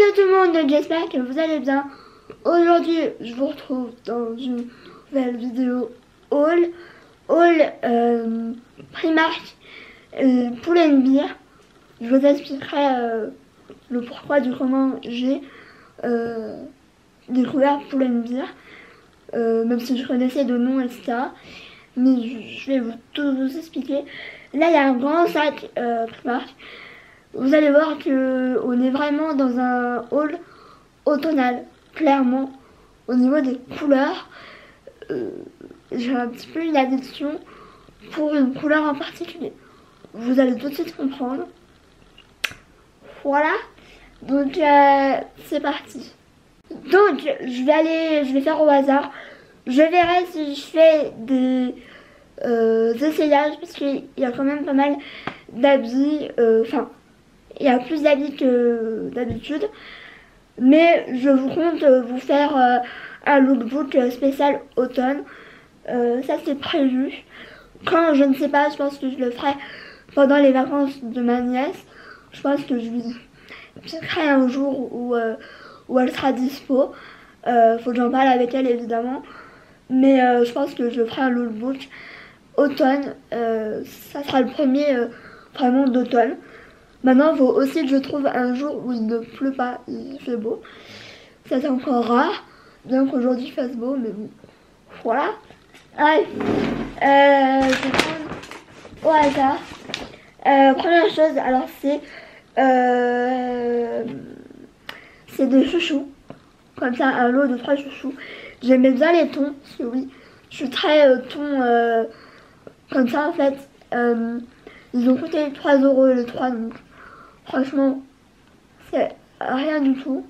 Hello tout le monde, j'espère que vous allez bien. Aujourd'hui, je vous retrouve dans une nouvelle vidéo haul Primark Pull&Bear. Je vous expliquerai le pourquoi du comment j'ai découvert Pull&Bear, même si je connaissais de nom, etc. Mais je vais tout vous expliquer. Là, il y a un grand sac Primark. Vous allez voir que on est vraiment dans un haul automnal, clairement. Au niveau des couleurs, j'ai un petit peu une addiction pour une couleur en particulier. Vous allez tout de suite comprendre. Voilà, donc c'est parti. Donc je vais faire au hasard. Je verrai si je fais des essayages parce qu'il y a quand même pas mal d'habits. Enfin, il y a plus d'habits que d'habitude. Mais je vous compte vous faire un lookbook spécial automne. Ça c'est prévu. Quand je ne sais pas, je pense que je le ferai pendant les vacances de ma nièce. Je pense que je lui ferai un jour où elle sera dispo. Faut que j'en parle avec elle évidemment. Mais je pense que je ferai un lookbook automne. Ça sera le premier vraiment d'automne. Maintenant, il faut aussi que je trouve un jour où il ne pleut pas, il fait beau. Ça c'est encore rare, bien qu'aujourd'hui il fasse beau, mais bon, voilà. Allez, je vais prendre au hasard. Première chose, alors c'est des chouchous, comme ça, un lot de 3 chouchous. J'aimais bien les tons, parce que oui, je suis très ton comme ça en fait. Ils ont coûté 3 € les 3, donc franchement, c'est rien du tout.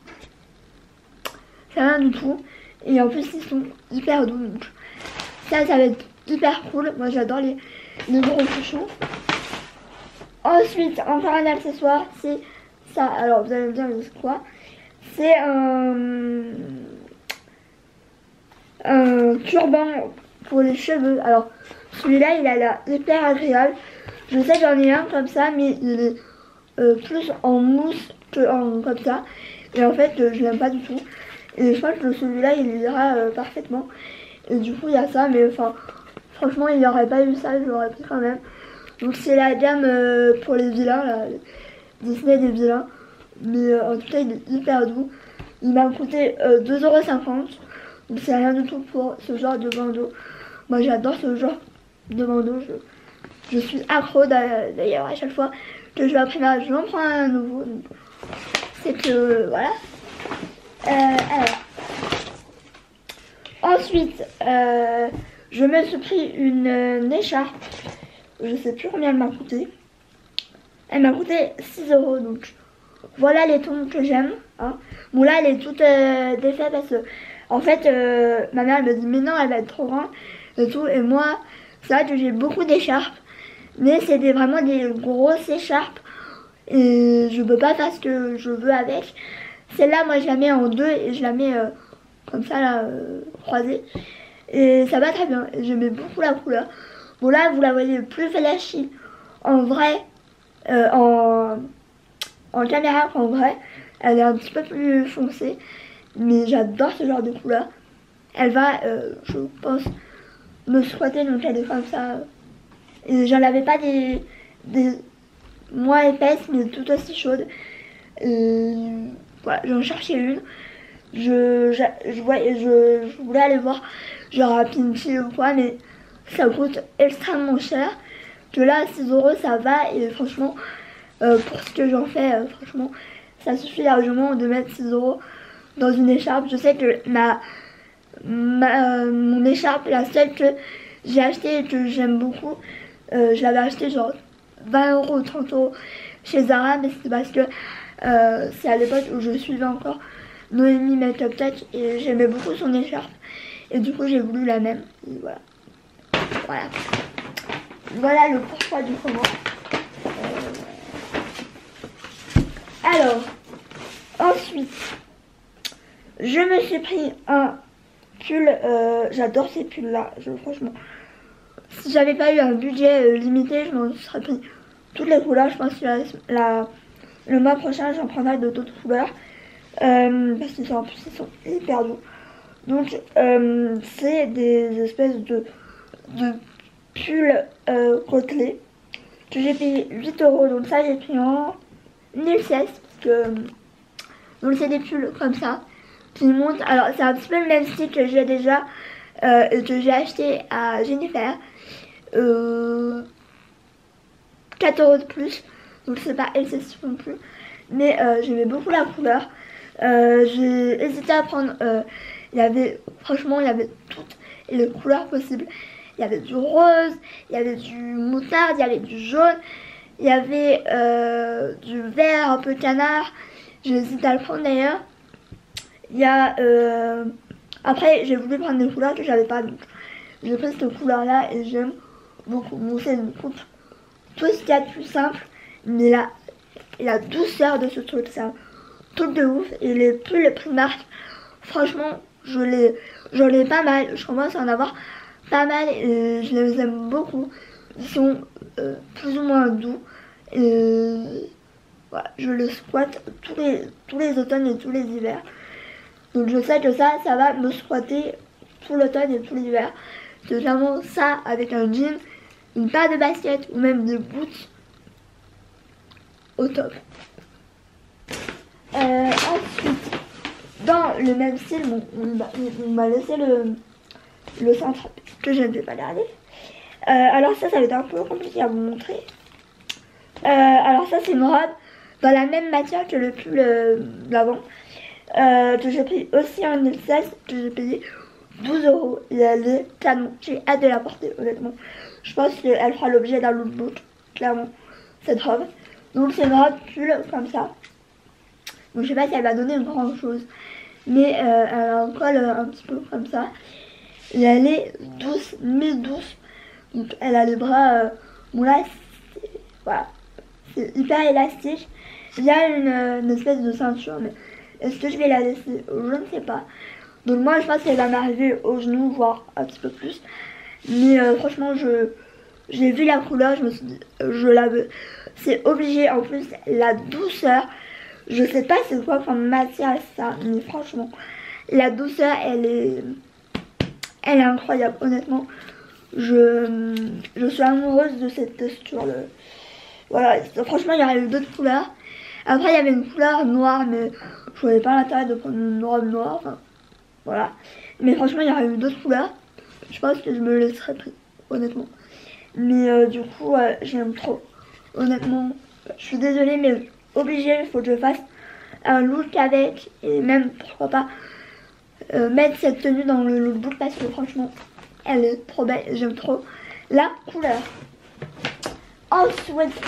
C'est rien du tout. Et en plus, ils sont hyper doux. Donc ça va être hyper cool. Moi, j'adore les gros chouchous. Ensuite, encore un accessoire, c'est ça. Alors, vous allez me dire, c'est quoi? C'est un turban pour les cheveux. Alors, celui-là, il a l'air hyper agréable. Je sais que j'en ai un comme ça, mais il est plus en mousse que comme ça. Et en fait, je l'aime pas du tout. Et je pense que celui-là, il ira parfaitement. Et du coup, il y a ça, mais enfin, franchement, il n'y aurait pas eu ça, je l'aurais pris quand même. Donc, c'est la gamme pour les vilains, là, Disney des vilains. Mais en tout cas, il est hyper doux. Il m'a coûté 2,50 €. Donc, c'est rien du tout pour ce genre de bandeau. Moi, j'adore ce genre de bandeau. Je suis accro d'ailleurs à chaque fois que je vais à Primark, j'en prends un nouveau. C'est que voilà. Alors. Ensuite, je me suis pris une écharpe. Je sais plus combien elle m'a coûté. Elle m'a coûté 6 €. Donc voilà les tons que j'aime. Hein. Bon là elle est toute défaite parce que en fait ma mère elle me dit mais non elle va être trop grande et tout. Et moi c'est vrai que j'ai beaucoup d'écharpes. Mais c'est vraiment des grosses écharpes. Et je peux pas faire ce que je veux avec. Celle-là, moi, je la mets en deux et je la mets comme ça, là, croisée. Et ça va très bien. Et j'aimais beaucoup la couleur. Bon, là, vous la voyez plus flashy en vrai, en caméra qu'en vrai. Elle est un petit peu plus foncée. Mais j'adore ce genre de couleur. Elle va, je pense, me squatter. Donc, elle est comme ça. Et j'en avais pas des moins épaisses mais tout aussi chaudes. Voilà, j'en cherchais une. Je voulais aller voir genre à Pinty ou quoi, mais ça coûte extrêmement cher. Que là 6 € ça va et franchement pour ce que j'en fais, franchement ça suffit largement de mettre 6 € dans une écharpe. Je sais que mon écharpe, la seule que j'ai achetée et que j'aime beaucoup, je l'avais acheté genre 20 € ou 30 € chez Zara, mais c'est parce que c'est à l'époque où je suivais encore Noémie Makeup Tech et j'aimais beaucoup son écharpe. Et du coup j'ai voulu la même. Et voilà. Voilà le pourquoi du comment. Alors, ensuite, je me suis pris un pull. J'adore ces pulls là, franchement. Si j'avais pas eu un budget limité, je m'en serais pris toutes les couleurs. Je pense que le mois prochain j'en prendrai d'autres couleurs. Parce qu'ils sont, en plus ils sont hyper doux. Donc c'est des espèces de pulls côtelés que j'ai payé 8 €. Donc ça j'ai pris en 1016 parce que donc c'est des pulls comme ça qui montent. Alors c'est un petit peu le même style que j'ai déjà et que j'ai acheté à Jennifer. 4 € de plus, donc c'est pas excessif non plus, mais j'aimais beaucoup la couleur. J'ai hésité à prendre, franchement il y avait toutes les couleurs possibles. Il y avait du rose, il y avait du moutarde, il y avait du jaune, il y avait du vert un peu canard. J'ai hésité à le prendre d'ailleurs. Il y a après j'ai voulu prendre des couleurs que j'avais pas, donc j'ai pris cette couleur là et j'aime beaucoup. Bon, c'est une coupe tout ce qu'il y a de plus simple, mais la douceur de ce truc, c'est un truc de ouf. Et les pulls Primark, franchement j'en ai pas mal, je commence à en avoir pas mal et je les aime beaucoup. Ils sont plus ou moins doux et voilà, je les squatte tous les automnes et tous les hivers. Donc je sais que ça va me squatter tout l'automne et tout l'hiver. C'est vraiment ça avec un jean, une paire de baskets ou même des boots au top. Ensuite, dans le même style, bon, on m'a laissé le centre que je ne vais pas garder. Alors ça va être un peu compliqué à vous montrer. Alors ça c'est une robe dans la même matière que le pull d'avant, que j'ai pris aussi en 2016, que j'ai payé 12 € et elle est canon. J'ai hâte de la porter honnêtement. Je pense qu'elle fera l'objet d'un lookbook, clairement, cette robe. Donc c'est une robe pull comme ça. Donc je sais pas si elle va donner grand chose, mais elle a un col un petit peu comme ça. Et elle est douce, mais douce. Donc elle a les bras, bon là, voilà, c'est hyper élastique. Il y a une espèce de ceinture, mais est-ce que je vais la laisser? Je ne sais pas. Donc moi je pense qu'elle va m'arriver au genou, voire un petit peu plus. Mais franchement j'ai vu la couleur, je me suis dit je la veux. C'est obligé, en plus la douceur. Je sais pas c'est quoi comme matière ça, mais franchement la douceur elle est incroyable honnêtement. Je suis amoureuse de cette texture. Voilà, franchement il y aurait eu d'autres couleurs. Après il y avait une couleur noire, mais je voyais pas l'intérêt de prendre une robe noire. Enfin, voilà. Mais franchement il y aurait eu d'autres couleurs. Je pense que je me laisserais pris, honnêtement. Mais du coup j'aime trop. Honnêtement, je suis désolée mais obligée, il faut que je fasse un look avec. Et même pourquoi pas mettre cette tenue dans le lookbook parce que franchement elle est trop belle, j'aime trop la couleur. Ensuite,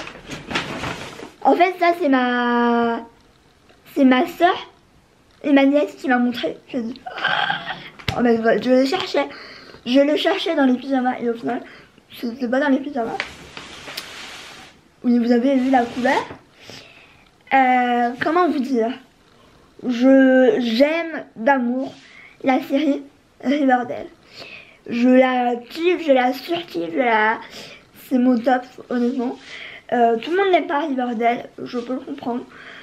en fait ça c'est ma soeur et ma nièce qui m'a montré. Je dis oh mais je le cherchais dans les pyjamas et au final c'était pas dans les pyjamas. Oui, vous avez vu la couleur. Comment vous dire, j'aime d'amour la série Riverdale. Je la kiffe, je la surkiffe, c'est mon top honnêtement. Tout le monde n'aime pas Riverdale, je peux le comprendre,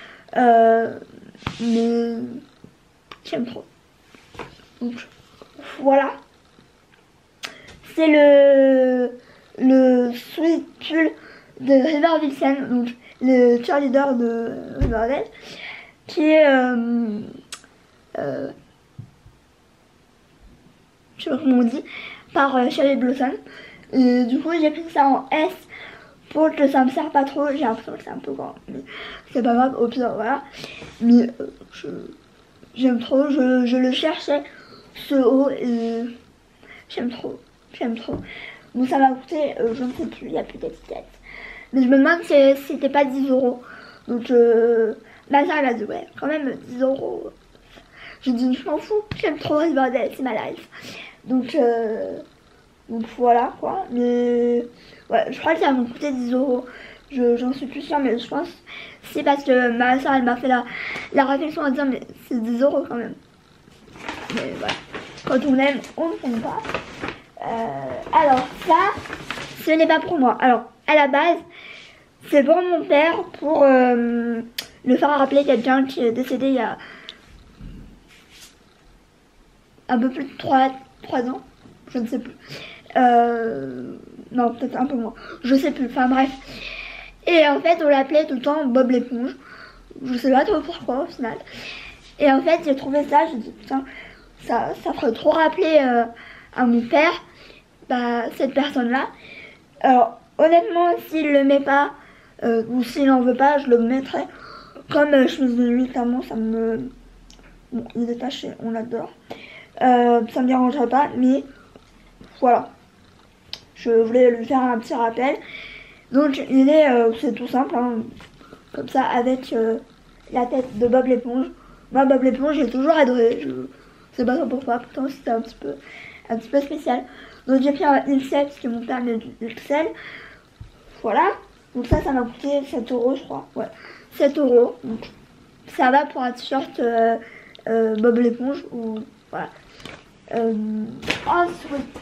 mais j'aime trop. Donc voilà, c'est le sweet pull de River Wilson, donc le cheerleader de Riverdale, qui est je sais pas comment on dit, par Cherry Blossom. Et du coup j'ai pris ça en S pour que ça me serve pas trop. J'ai l'impression que c'est un peu grand, mais c'est pas grave, au pire voilà. Mais j'aime trop, je le cherchais ce haut et j'aime trop. Bon ça m'a coûté, je ne sais plus, il n'y a plus d'étiquette. Mais je me demande si c'était pas 10 €. Donc ma soeur elle a dit ouais quand même 10 €. J'ai dit je m'en fous, j'aime trop Riverdale, c'est ma life. Donc voilà quoi. Mais ouais, je crois que ça m'a coûté 10 €. J'en suis plus sûre, mais je pense c'est parce que ma soeur elle m'a fait la réflexion à dire mais c'est 10 € quand même. Mais voilà, quand on aime, on ne compte pas. Alors ça, ce n'est pas pour moi. Alors à la base, c'est pour mon père, pour le faire rappeler quelqu'un qui est décédé il y a un peu plus de 3 ans, je ne sais plus. Non, peut-être un peu moins, je sais plus, enfin bref. Et en fait, on l'appelait tout le temps Bob l'éponge. Je sais pas trop pourquoi au final. Et en fait, j'ai trouvé ça, j'ai dit putain, ça ferait trop rappeler à mon père, cette personne-là. Alors, honnêtement, s'il le met pas, ou s'il en veut pas, je le mettrai. Comme je faisais de lui, clairement, ça me... Bon, il est taché, on l'adore. Ça me dérangerait pas, mais voilà. Je voulais lui faire un petit rappel. Donc, il est, c'est tout simple, hein, comme ça, avec la tête de Bob l'éponge. Moi, Bob l'éponge, j'ai toujours adoré. Je sais pas trop pourquoi, pourtant c'était un petit peu spécial. Donc, j'ai pris un XL, parce que mon père met du XL. Voilà. Donc, ça m'a coûté 7 €, je crois. Ouais, 7 €. Donc, ça va pour un t-shirt Bob l'éponge. Ou voilà. Ensuite,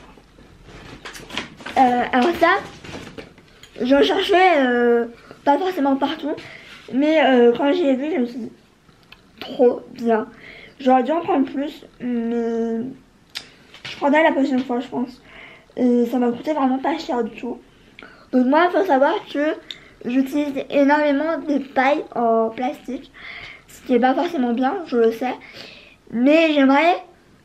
alors ça, j'en cherchais pas forcément partout. Mais quand j'ai vu, je me suis dit, trop bien. J'aurais dû en prendre plus, mais je prendrai la prochaine fois, je pense. Et ça m'a coûté vraiment pas cher du tout. Donc moi, il faut savoir que j'utilise énormément des pailles en plastique, ce qui est pas forcément bien, je le sais. Mais j'aimerais,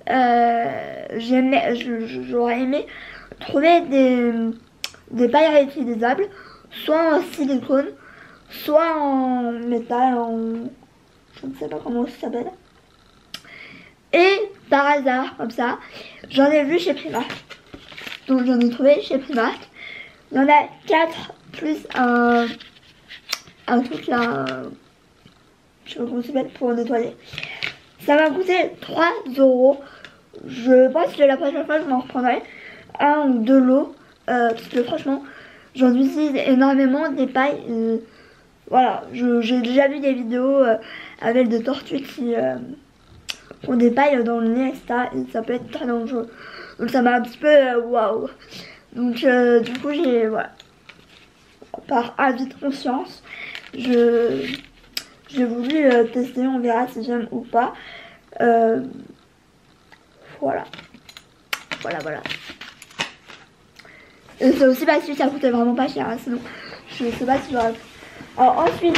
j'aurais aimé trouver des pailles réutilisables, soit en silicone, soit en métal, je ne sais pas comment ça s'appelle. Et par hasard, comme ça, j'en ai vu chez Primark. Donc j'en ai trouvé chez Primark. Il y en a 4 plus un truc là, je sais pas comment ça s'appelle, pour nettoyer. Ça m'a coûté 3 €. Je pense que la prochaine fois je m'en reprendrai un ou deux lots. Parce que franchement, j'en utilise énormément des pailles. Voilà, j'ai déjà vu des vidéos avec des tortues qui ont des pailles dans le nez, etc. Et ça peut être très dangereux. Donc ça m'a un petit peu waouh. Donc du coup, voilà, par avis de conscience, j'ai voulu tester, on verra si j'aime ou pas. Voilà. Voilà. Et c'est aussi parce que ça coûtait vraiment pas cher, hein, sinon je sais pas si j'aurais... Alors ensuite,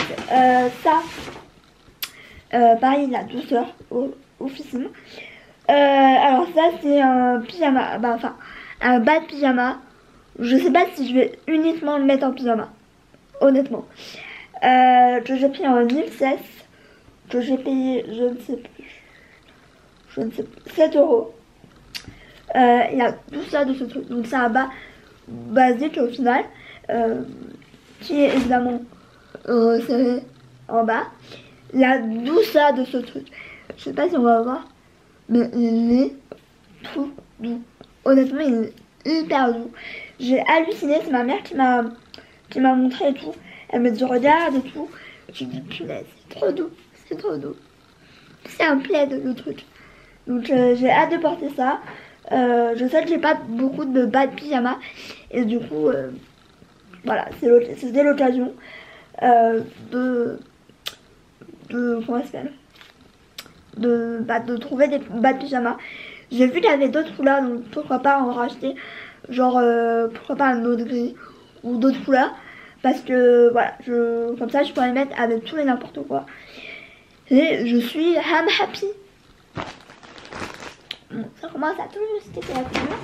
pareil, la douceur, officine. Alors ça c'est un pyjama, enfin un bas de pyjama. Je sais pas si je vais uniquement le mettre en pyjama, honnêtement. Que j'ai pris en XS, que j'ai payé, je ne sais plus, 7 €. La douceur de ce truc, donc c'est un bas basique au final, qui est évidemment serré en bas. La douceur de ce truc, je sais pas si on va voir, mais il est tout doux. Honnêtement, il est hyper doux. J'ai halluciné, c'est ma mère qui m'a montré et tout. Elle me dit regarde et tout. J'ai dit punaise, c'est trop doux, c'est trop doux. C'est un plaid le truc. Donc j'ai hâte de porter ça. Je sais que j'ai pas beaucoup de bas de pyjama et du coup voilà, c'était l'occasion de comment ça s'appelle, de trouver des bas de pyjama. J'ai vu qu'il y avait d'autres couleurs, donc pourquoi pas en racheter, genre pourquoi pas un autre gris ou d'autres couleurs, parce que voilà, comme ça je pourrais les mettre avec tout et n'importe quoi et je suis happy. Bon, ça commence à tout juste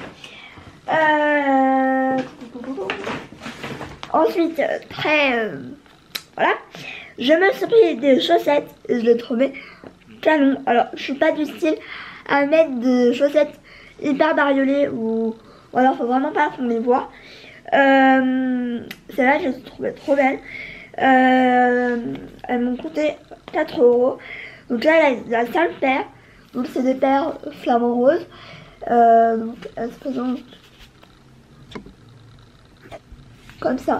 la couleur. Ensuite, voilà, je me suis pris des chaussettes et je les trouvais canon. Alors, je suis pas du style à mettre des chaussettes hyper bariolées ou alors faut vraiment pas qu'on les voit. Celles-là, je les trouvais trop belles. Elles m'ont coûté 4 €. Donc là, il y a 5 paires. Donc c'est des paires flamant rose. Donc elles se présentent comme ça.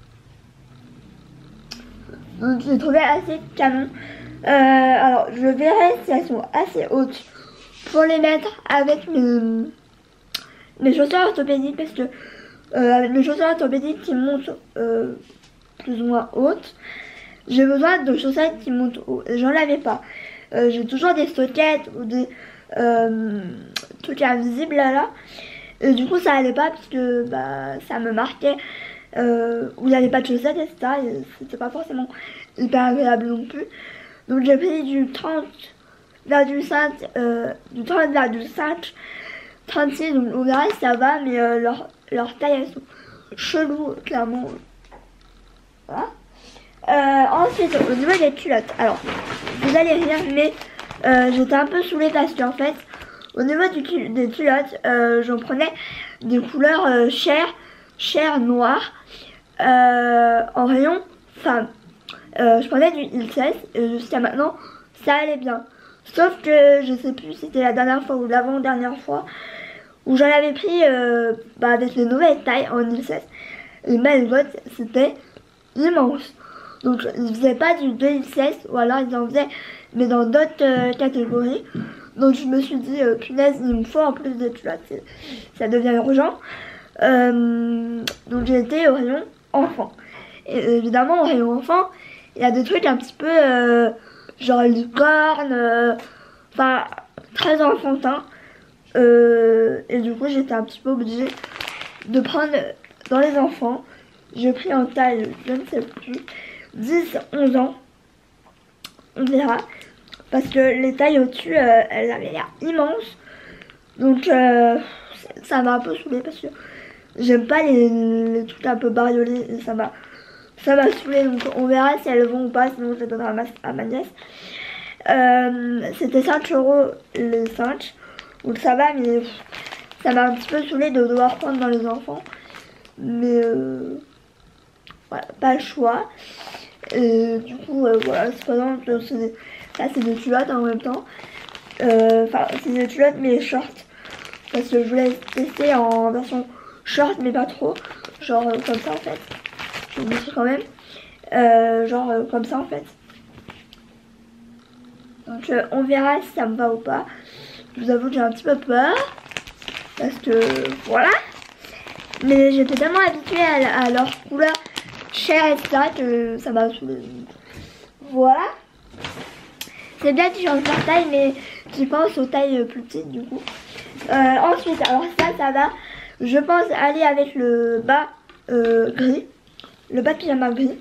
Donc je les trouvais assez canon. Alors je verrai si elles sont assez hautes pour les mettre avec mes chaussures orthopédiques, parce que avec mes chaussures orthopédiques qui montent plus ou moins hautes, j'ai besoin de chaussettes qui montent haut. J'en avais pas. J'ai toujours des soquettes ou des trucs invisibles là. Et du coup ça allait pas parce que bah, ça me marquait où il n'y avait pas de chaussettes, etc. Et c'était pas forcément hyper agréable non plus. Donc j'ai pris du 30,5, du 30,5, 36, donc on verra si ça va, mais leur taille elles sont cheloues, clairement. Voilà. Ensuite, au niveau des culottes, alors vous allez rire, mais j'étais un peu saoulée parce qu'en fait, au niveau des culottes, j'en prenais des couleurs chair, noir, en rayon femme. Je prenais du XS et jusqu'à maintenant, ça allait bien. Sauf que je sais plus si c'était la dernière fois ou l'avant-dernière fois où j'en avais pris avec les nouvelles tailles en XS. Et my god, c'était immense. Donc ils faisaient pas du 2XS ou alors ils en faisaient mais dans d'autres catégories. Donc je me suis dit punaise, il me faut en plus de culottes, ça devient urgent. Donc j'ai été au rayon enfant. Et évidemment au rayon enfant, il y a des trucs un petit peu genre licorne, enfin très enfantin. Et du coup j'étais un petit peu obligée de prendre dans les enfants. J'ai pris en taille, je ne sais plus, 10-11 ans, on verra, parce que les tailles au-dessus, elles avaient l'air immenses, donc ça m'a un peu saoulée parce que j'aime pas les trucs un peu bariolés, et ça m'a saoulée, donc on verra si elles vont ou pas, sinon je les donnerai à ma nièce. C'était 5 € les 5, donc ça va, mais ça m'a un petit peu saoulée de devoir prendre dans les enfants, mais voilà, pas le choix. Et du coup voilà, c'est pas exemple, c'est des culottes en même temps, enfin c'est des culottes mais short, parce que je voulais tester en version short mais pas trop, genre comme ça en fait, je vous montrer quand même, genre comme ça en fait. Donc on verra si ça me va ou pas. Je vous avoue que j'ai un petit peu peur parce que voilà, mais j'étais tellement habituée à leur couleur chair etc que ça m'a saoulée. Voilà, c'est bien qu'ils changent leur taille, mais j'y pense aux tailles plus petites du coup. Ensuite, alors ça va, je pense aller avec le bas gris, le bas de pyjama gris.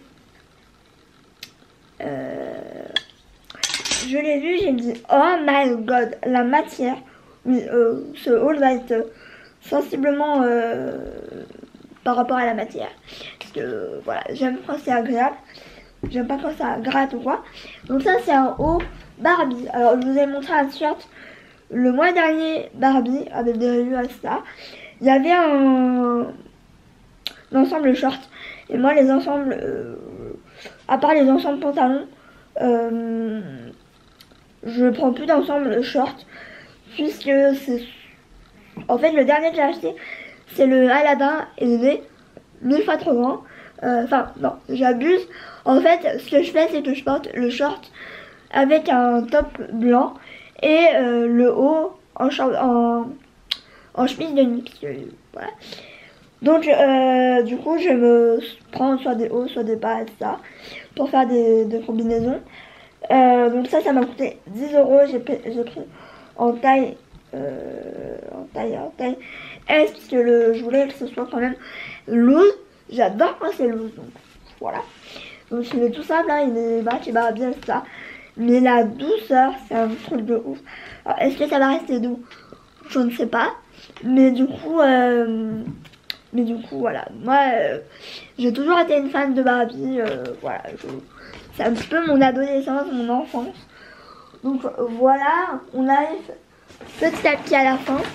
Je l'ai vu, j'ai dit oh my god, la matière, oui, ce haul va être sensiblement par rapport à la matière, parce que voilà, j'aime quand c'est agréable, j'aime pas quand ça gratte ou quoi. Donc ça c'est un haut Barbie. Alors je vous ai montré un t-shirt le mois dernier Barbie avec des reviews à ça. Il y avait un ensemble short, et moi les ensembles à part les ensembles pantalons, je prends plus d'ensemble short, puisque c'est en fait le dernier que j'ai acheté c'est le Aladdin et il est 1000 fois trop grand. Enfin non, j'abuse. En fait ce que je fais c'est que je porte le short avec un top blanc et le haut en chemise de nuit, voilà. Donc du coup je me prends soit des hauts soit des bas et ça pour faire des combinaisons. Donc ça m'a coûté 10 €. J'ai pris en taille S, puisque je voulais que ce soit quand même loose. J'adore quand c'est loose, donc voilà. Donc il est tout simple, hein, il est match et bien ça. Mais la douceur, c'est un truc de ouf. Alors est-ce que ça va rester doux? Je ne sais pas. Mais du coup voilà. Moi j'ai toujours été une fan de Barbie. Voilà, c'est un petit peu mon adolescence, mon enfance. Donc voilà, on arrive petit à petit à la fin.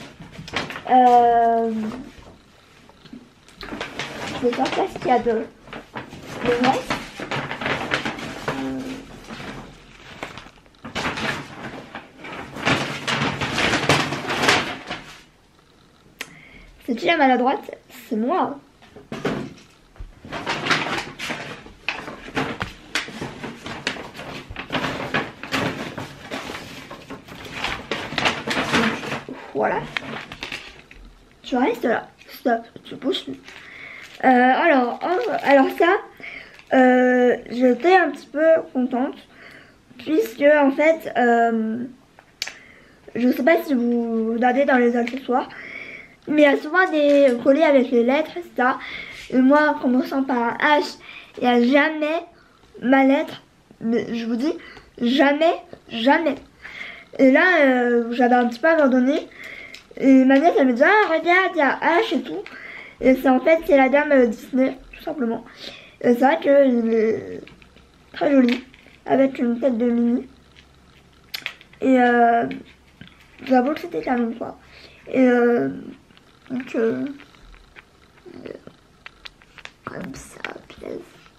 Je vais sortir ce qu'il y a de reste. C'est qui la maladroite? C'est moi. Voilà. Tu restes là. Stop. Tu bouges plus. Alors ça, J'étais un petit peu contente puisque en fait je sais pas si vous regardez dans les accessoires, mais il y a souvent des colis avec les lettres, etc. Et moi, en commençant par un H, il n'y a jamais ma lettre. Mais je vous dis, jamais, jamais. Et là, j'avais un petit peu abandonné. Et ma nièce, elle me dit, ah, regarde, il y a H et tout. Et c'est en fait, c'est la dame Disney, tout simplement. Et c'est vrai qu'il est très joli, avec une tête de Minnie. Et j'avoue que c'était canon, quoi. Et donc, comme ça, pièce.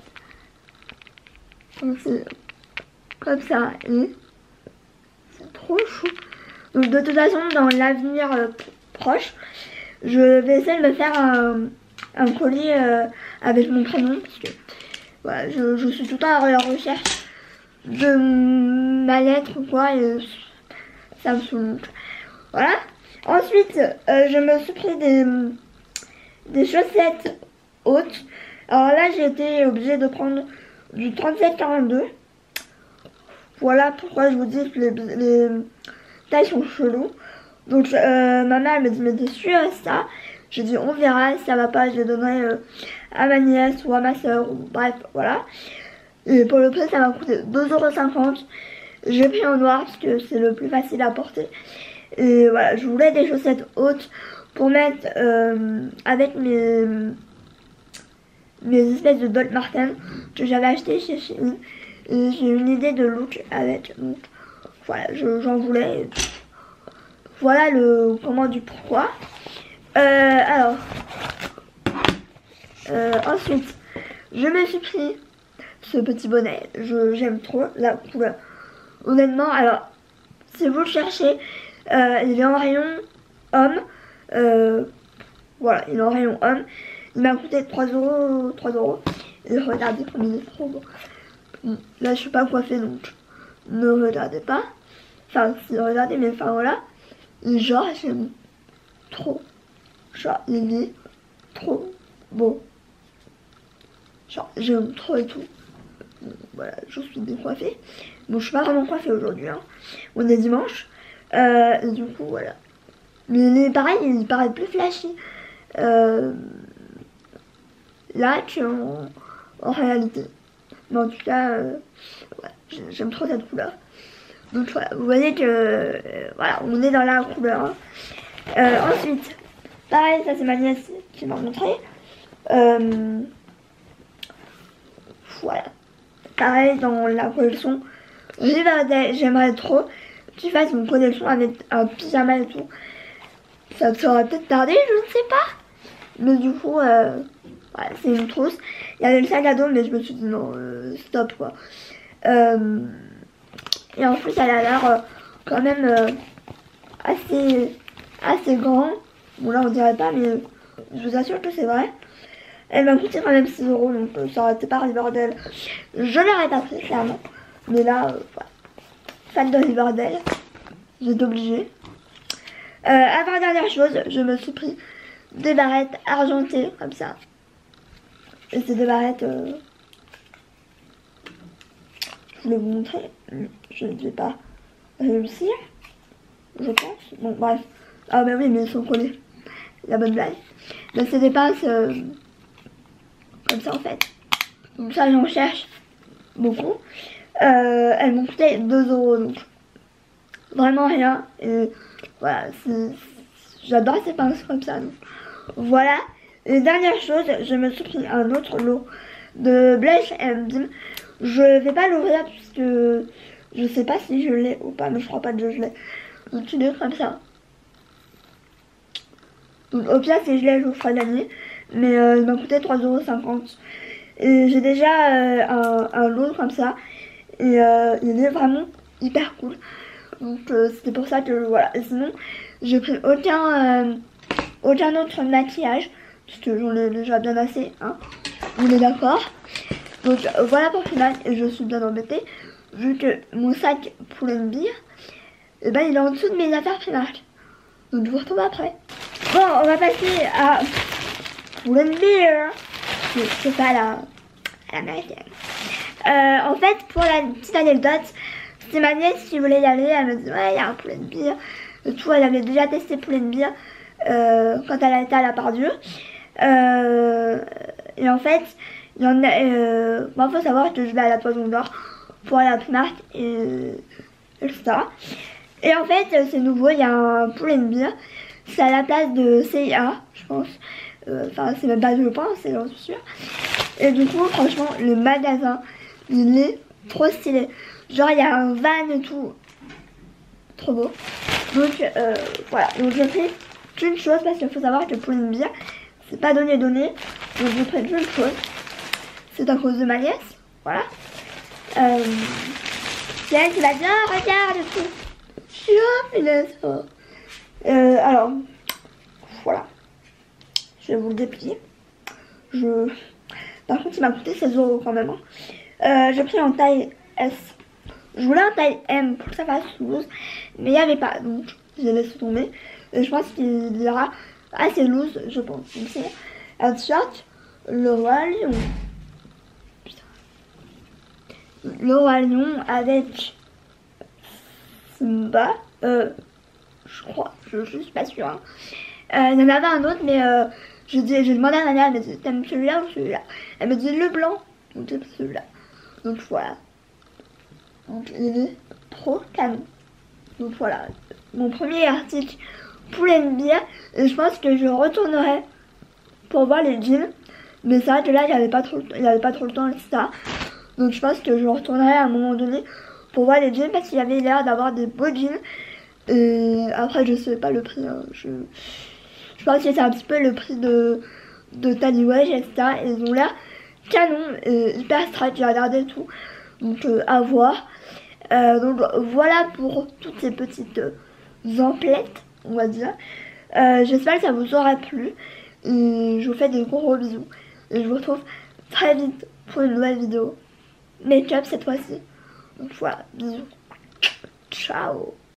Comme ça, et c'est trop chou. Donc de toute façon, dans l'avenir proche, je vais essayer de me faire un colis avec mon prénom, parce que voilà, je suis tout le temps à la recherche de ma lettre ou quoi, et ça me saoule. Voilà. Ensuite, je me suis pris des chaussettes hautes. Alors là, j'ai été obligée de prendre du 37-42. Voilà pourquoi je vous dis que les tailles sont cheloues. Donc ma mère me dit, mais t'es sûre ça? J'ai dit, on verra, si ça va pas, je les donnerai à ma nièce ou à ma soeur, ou bref, voilà. Et pour le prix, ça m'a coûté 2,50 €. J'ai pris en noir parce que c'est le plus facile à porter. Et voilà, je voulais des chaussettes hautes pour mettre avec mes espèces de Doc Martens que j'avais acheté chez Shein. Et j'ai une idée de look avec. Donc voilà, j'en voulais. Voilà le comment du pourquoi. Alors, ensuite, je me suis pris ce petit bonnet. J'aime trop la couleur. Honnêtement, alors, si vous le cherchez, il est en rayon homme. Voilà, il est en rayon homme. Il m'a coûté 3 €. Et regardez comme il est trop beau. Là, je suis pas coiffée, donc ne regardez pas. Enfin, si, regardez, mais enfin, voilà. Genre, j'aime trop. Genre, il est trop beau. Genre, j'aime trop et tout. Voilà, je suis décoiffée. Bon, je suis pas vraiment coiffée aujourd'hui, hein. On est dimanche. Et du coup, voilà. Mais pareil, il paraît plus flashy. Là, en réalité. Mais en tout cas, ouais, j'aime trop cette couleur. Donc voilà, vous voyez que voilà, on est dans la couleur. Hein. Ensuite, pareil, ça c'est ma nièce qui m'a montré. Voilà. Pareil, dans la collection Riverdale, j'aimerais trop qu'il fasse une collection avec un pyjama et tout. Ça aurait peut-être tardé, je ne sais pas. Mais du coup, voilà, c'est une trousse. Il y avait le sac à dos, mais je me suis dit non, stop quoi. Et en plus, elle a l'air quand même assez grand. Bon là, on dirait pas, mais je vous assure que c'est vrai. Elle m'a coûté quand même 6 €, donc ça aurait été pas Riverdale. Je l'aurais pas pris, clairement. Mais là, voilà. Fan de Riverdale, j'étais obligée. Avant-dernière chose, je me suis pris des barrettes argentées, comme ça. Et c'est des barrettes... je voulais vous montrer, je ne vais pas réussir, je pense. Bon, bref. Ah bah oui, mais ils sont collés. La bonne blague. Mais c'est des pinces comme ça en fait. Donc ça, j'en cherche beaucoup. Elles m'ont coûté 2 €, donc vraiment rien. Et voilà, j'adore ces pinces comme ça. Donc voilà. Et dernière chose, je me suis pris un autre lot de Blush Dim. Je vais pas l'ouvrir puisque je sais pas si je l'ai ou pas, mais je crois pas que je l'ai. Donc il est comme ça. Donc au pire si je l'ai, je vous ferai gagner. Mais il m'a coûté 3,50 €. Et j'ai déjà un lot comme ça. Et il est vraiment hyper cool. Donc c'était pour ça que voilà. Et sinon, j'ai pris aucun autre maquillage. Parce que j'en ai déjà bien assez. Hein. On est d'accord. Donc voilà pour finale. Et je suis bien embêtée. Vu que mon sac pour l'NBIR, et ben il est en dessous de mes affaires Primark. Donc je vous retrouve après. Bon, on va passer à l'NBIR. C'est pas à l'américaine. En fait, pour la petite anecdote, c'est ma nièce qui voulait y aller. Elle me dit ouais, il y a un poulet de bière et tout. Elle avait déjà testé poulet de bière quand elle a été à la Pardieu. Et en fait, il y en a. Bon, faut savoir que je vais à la Toison d'Or pour aller à Primark etc. Et en fait, c'est nouveau. Il y a un poulet de bière. C'est à la place de CIA, je pense. Enfin, c'est même pas je pense, c'est j'en suis sûre. Et du coup, franchement, le magasin, il est trop stylé. Genre, il y a un van et tout. Trop beau. Donc, voilà. Donc, je fais qu'une chose parce qu'il faut savoir que pour une bière, c'est pas donné. Donc, je fais qu'une chose. C'est à cause de ma nièce. Voilà. C'est elle qui va dire, oh, regarde et tout. Je suis oh, punaise. Alors, voilà. Je vais vous le déplier. Par contre, il m'a coûté 16 € quand même. J'ai pris en taille S. Je voulais en taille M pour que ça fasse 12, mais il n'y avait pas, donc j'ai laissé tomber. Et je pense qu'il y aura assez loose, je pense. Donc c'est un t-shirt, le Roi Lion. Putain. Le Roi Lion avec Simba. Je crois, je suis pas sûre. Hein. Il y en avait un autre, mais j'ai demandé à Nana, elle m'a dit t'aimes celui-là ou celui-là? Elle m'a dit le blanc, donc j'aime celui-là. Donc voilà. Donc il est trop canon. Donc voilà, mon premier article poulet de bière. Et je pense que je retournerai pour voir les jeans. Mais c'est vrai que là il n'y avait pas trop le temps, etc. Donc je pense que je retournerai à un moment donné pour voir les jeans parce qu'il y avait l'air d'avoir des beaux jeans. Et après je sais pas le prix. Hein. Je pense que c'est un petit peu le prix de Taliwage, etc. Et ils ont l'air canon et hyper stretch, j'ai regardé tout. Donc à voir. Donc voilà pour toutes ces petites emplettes, on va dire. J'espère que ça vous aura plu. Et je vous fais des gros bisous. Et je vous retrouve très vite pour une nouvelle vidéo. Make-up cette fois-ci. Donc voilà, bisous. Ciao.